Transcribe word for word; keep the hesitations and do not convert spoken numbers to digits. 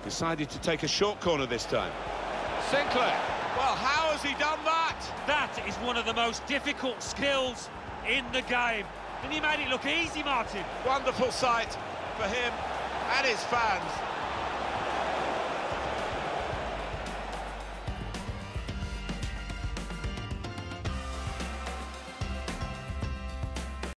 Decided to take a short corner this time. Sinclair. Well, how has he done that? That is one of the most difficult skills in the game. And he made it look easy, Martin. Wonderful sight for him and his fans.